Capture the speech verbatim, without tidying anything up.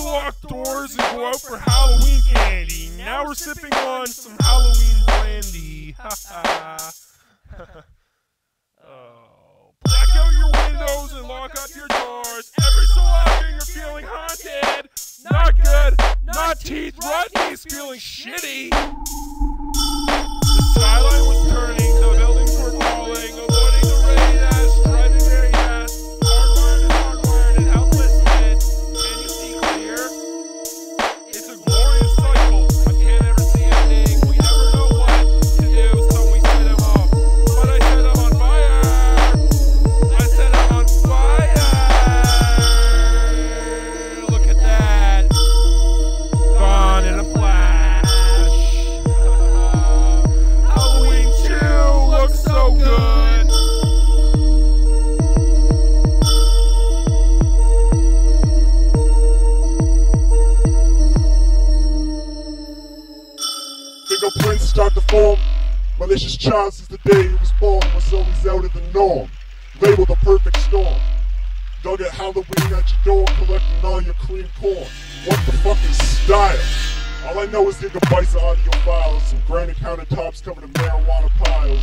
to lock doors and go out for Halloween candy. Now we're sipping on some Halloween brandy. Ha ha. Oh. Black out your windows and lock up your doors. Every so often you're feeling haunted. Not good. Not teeth. Rotten teeth. Feeling shitty. The skyline was turning. The buildings were falling. Avoiding the rain as driving very fast. Hardwired and hardwired and helplessness. Can you see clear? It's a glorious cycle. I can't ever see ending. We never know what to do, so we set him off. But I set him on fire. I set him on fire. Look at that. Gone in a flash. Halloween two looks so good. Fingerprints start to form. Malicious child since the day he was born was always out of the norm. Labeled a perfect storm. Dug at Halloween at your door, collecting all your cream corn. What the fuck is style? All I know is gigabytes of audio files and granite countertops covered in marijuana piles.